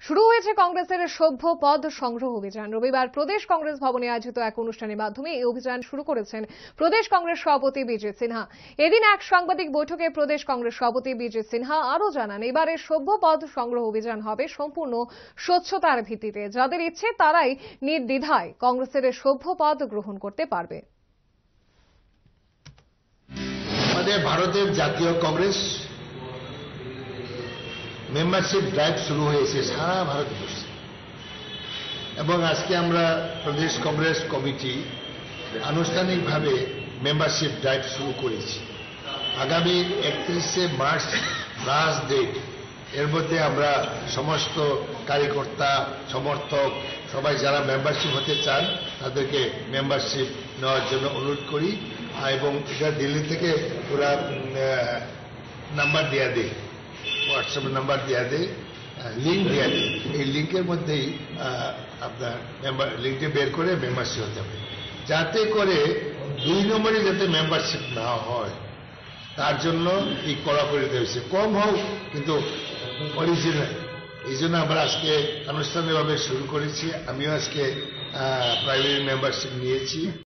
শুরু হয়েছে কংগ্রেসের সভ্য পদ সংগ্রহ অভিযান। রবিবার প্রদেশ কংগ্রেস ভবনে আয়োজিত এক অনুষ্ঠানের মাধ্যমে এই অভিযান শুরু করেছেন প্রদেশ কংগ্রেস সভাপতি বিজে সিনহা। এদিন এক সাংবাদিক বৈঠকে প্রদেশ কংগ্রেস সভাপতি বিজে সিনহা আরও জানান, এবারের সভ্য পদ সংগ্রহ অভিযান হবে সম্পূর্ণ স্বচ্ছতার ভিত্তিতে। যাদের ইচ্ছে তারাই নির্দ্বিধায় কংগ্রেসের সভ্য পদ গ্রহণ করতে পারবে। আমাদের ভারতের জাতীয় কংগ্রেস মেম্বারশিপ ড্রাইভ শুরু হয়েছে সারা ভারতবর্ষে, এবং আজকে আমরা প্রদেশ কংগ্রেস কমিটি আনুষ্ঠানিকভাবে মেম্বারশিপ ড্রাইভ শুরু করেছি। আগামী 31শে মার্চ লাস্ট ডেট। এর মধ্যে আমরা সমস্ত কার্যকর্তা, সমর্থক সবাই যারা মেম্বারশিপ হতে চান তাদেরকে মেম্বারশিপ নেওয়ার জন্য অনুরোধ করি, এবং এটা দিল্লি থেকে ওরা নাম্বার দেওয়া দেয়, হোয়াটসঅ্যাপ নাম্বার দেওয়া দেয়, লিঙ্ক দেওয়া দেয়। এই লিঙ্কের মধ্যেই আপনার লিঙ্কটা বের করে মেম্বারশিপ হতে হবে, যাতে করে 2 নম্বরে যাতে মেম্বারশিপ না হয় তার জন্য এই কড়াকড়ি হয়েছে। কম হোক কিন্তু অরিজিনাল। এই জন্য আমরা আজকে আনুষ্ঠানিকভাবে শুরু করেছি। আমিও আজকে প্রাইমারি মেম্বারশিপ নিয়েছি।